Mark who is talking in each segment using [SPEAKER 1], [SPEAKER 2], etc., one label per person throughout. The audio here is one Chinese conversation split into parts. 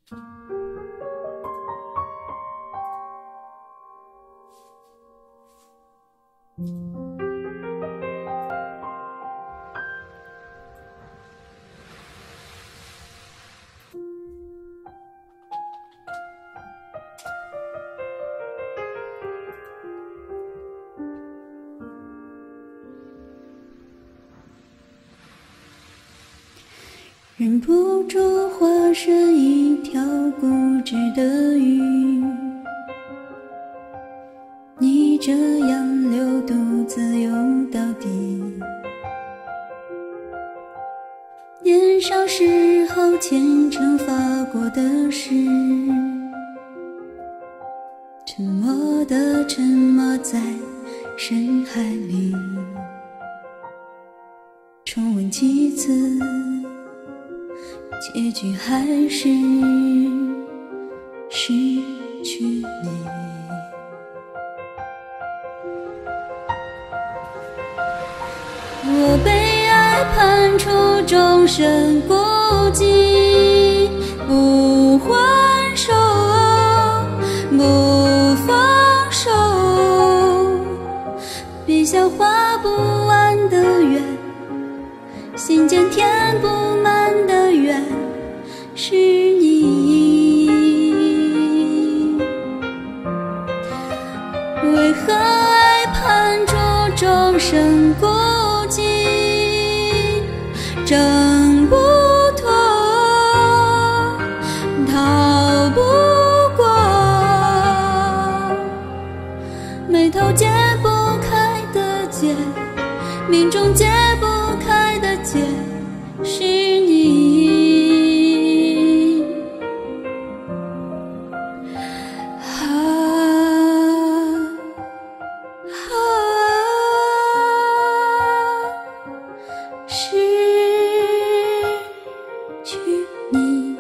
[SPEAKER 1] 忍不住化身一条固执的鱼，你这样流独自游到底。年少时候虔诚发过的誓，沉默地沉没在深海里，重温几次，结局还是失去你。我被爱判处终身孤寂，不还手，不放手，笔下画不完的圆，心间填不满的缘，是你。为何爱判处终生孤寂，挣不脱，逃不过，眉头解不开的结，命中解不开的结，是你。失去你，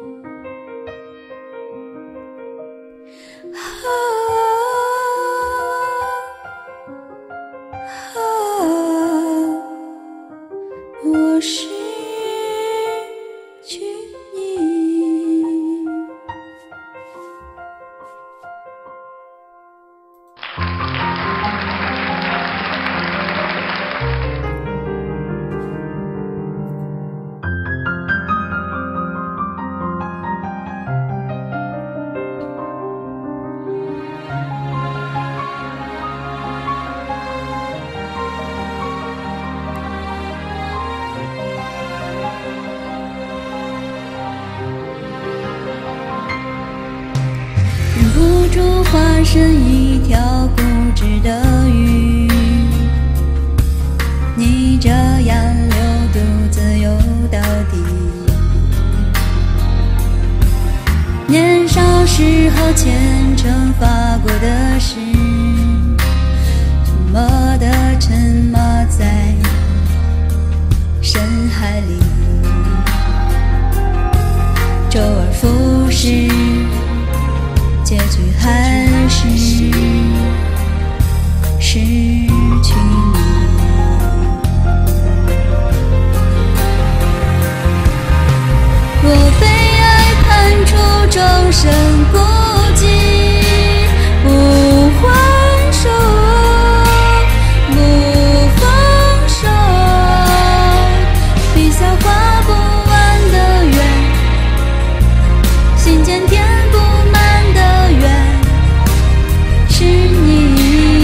[SPEAKER 1] 我失去你。不住化身一条固执的鱼，你这样流独自游到底。年少时候虔诚发过的誓，沉默地沉没在深海里，周而复始，结局还是失去你。我被爱判处终身孤寂，不还手，不放手，笔下画不完的圆，心间填不满的缘，是你。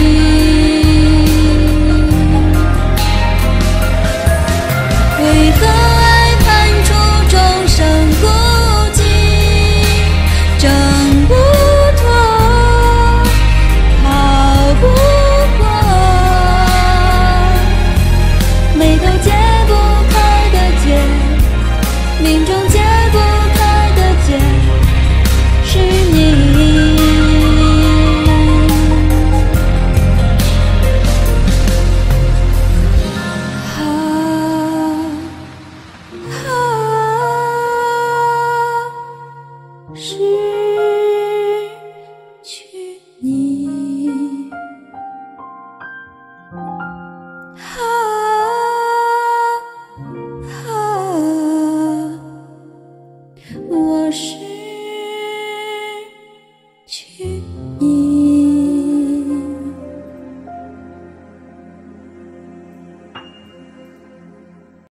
[SPEAKER 1] 为何爱判处终生孤寂，挣不脱，逃不过，眉头解不开的结，命中解不开的结，是你。失去你，我是